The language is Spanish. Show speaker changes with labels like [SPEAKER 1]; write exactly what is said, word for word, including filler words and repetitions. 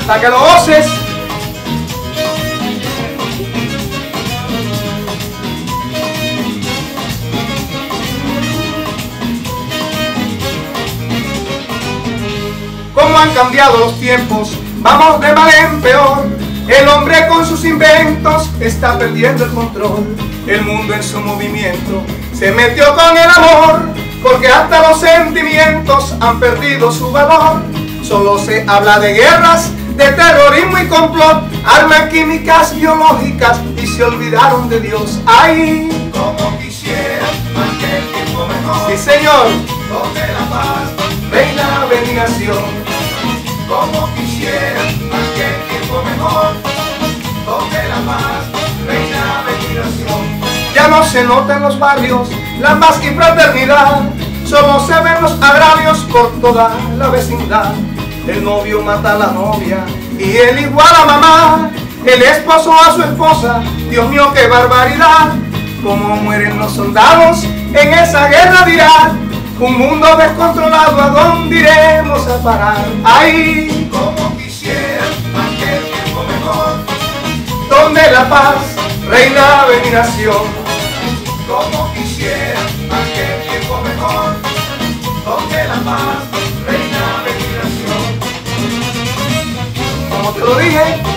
[SPEAKER 1] para que lo goces. Cómo han cambiado los tiempos, vamos de mal en peor. El hombre con sus inventos está perdiendo el control. El mundo en su movimiento se metió con el amor, porque hasta los sentimientos han perdido su valor. Solo se habla de guerras, de terrorismo y complot, armas químicas, biológicas, y se olvidaron de Dios. ¡Ay!
[SPEAKER 2] Como quisiera aquel tiempo mejor,
[SPEAKER 1] ¡Sí, señor!
[SPEAKER 2] donde la paz
[SPEAKER 1] Reina veneración.
[SPEAKER 2] como quisiera aquel tiempo mejor, donde la paz reina veneración.
[SPEAKER 1] Ya no se nota en los barrios la paz y fraternidad, solo se ven los agravios por toda la vecindad. El novio mata a la novia y el igual a mamá, el esposo a su esposa. Dios mío, qué barbaridad. Cómo mueren los soldados en esa guerra dirá. Un mundo descontrolado, ¿a dónde iremos a parar? ¡Ay!
[SPEAKER 2] Como quisiera aquel tiempo mejor,
[SPEAKER 1] Donde la paz reina veneración.
[SPEAKER 2] como quisiera aquel tiempo mejor, donde la paz reina veneración.
[SPEAKER 1] Como te lo dije,